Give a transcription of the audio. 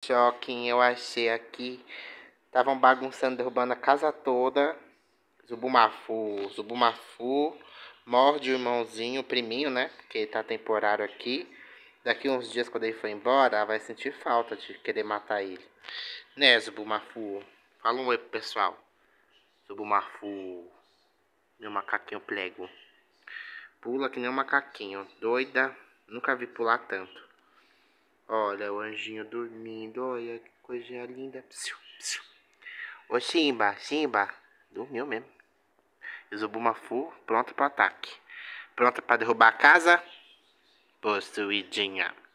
choque eu achei aqui. Estavam bagunçando, derrubando a casa toda. Zubumafu. Morde o irmãozinho, o priminho, né? Porque tá temporário aqui. Daqui uns dias, quando ele for embora, vai sentir falta de querer matar ele. Né, Zubumafu? Fala um oi pro pessoal. Zubumafu. Meu macaquinho plego. Pula que nem um macaquinho. Doida. Nunca vi pular tanto. Olha o anjinho dormindo. Olha que coisinha linda. Psiu, psiu. Ô Simba, Simba. Dormiu mesmo. Zubumafu pronto pro ataque. Pronta pra derrubar a casa? Possuidinha.